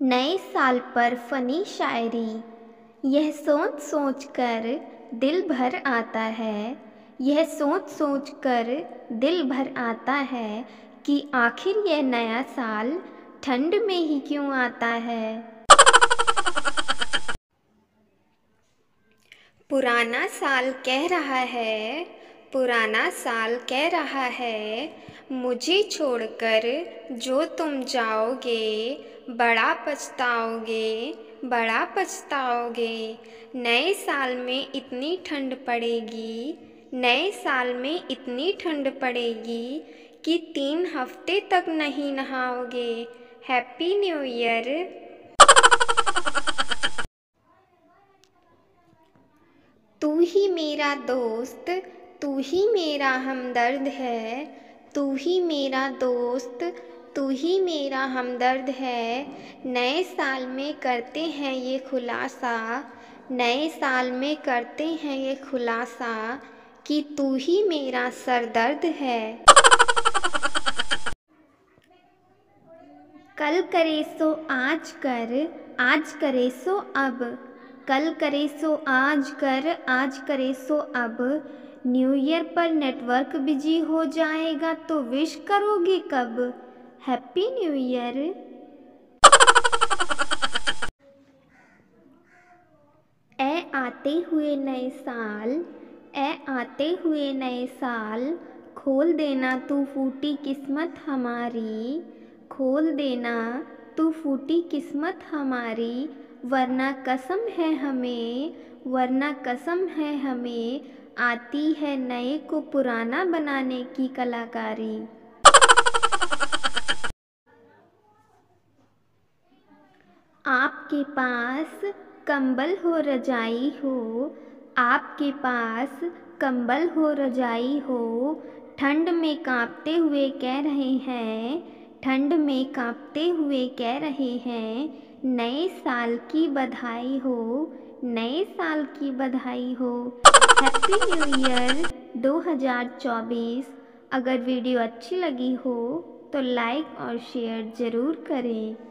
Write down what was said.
नए साल पर फ़नी शायरी। यह सोच सोच कर दिल भर आता है, यह सोच सोच कर दिल भर आता है कि आखिर यह नया साल ठंड में ही क्यों आता है। पुराना साल कह रहा है, पुराना साल कह रहा है, मुझे छोड़कर जो तुम जाओगे बड़ा पछताओगे, बड़ा पछताओगे। नए साल में इतनी ठंड पड़ेगी, नए साल में इतनी ठंड पड़ेगी कि 3 हफ्ते तक नहीं नहाओगे। Happy new year. तू ही मेरा दोस्त, तू ही मेरा हमदर्द है, तू ही मेरा दोस्त, तू ही मेरा हमदर्द है। नए साल में करते हैं ये खुलासा, नए साल में करते हैं ये खुलासा कि तू ही मेरा सरदर्द है। कल करे सो आज कर, आज करे सो अब, कल करे सो आज कर, आज करे सो अब। न्यू ईयर पर नेटवर्क बिजी हो जाएगा तो विश करोगे कब। Happy new year. ए आते हुए नए साल, ए आते हुए नए साल, खोल देना तू फूटी किस्मत हमारी, खोल देना तू फूटी किस्मत हमारी। वरना कसम है हमें, वरना कसम है हमें, आती है नए को पुराना बनाने की कलाकारी। आपके पास कंबल हो रजाई हो, आपके पास कंबल हो रजाई हो, ठंड में कांपते हुए कह रहे हैं, ठंड में कांपते हुए कह रहे हैं, नए साल की बधाई हो, नए साल की बधाई हो। Happy new year 2024। अगर वीडियो अच्छी लगी हो तो लाइक और शेयर ज़रूर करें।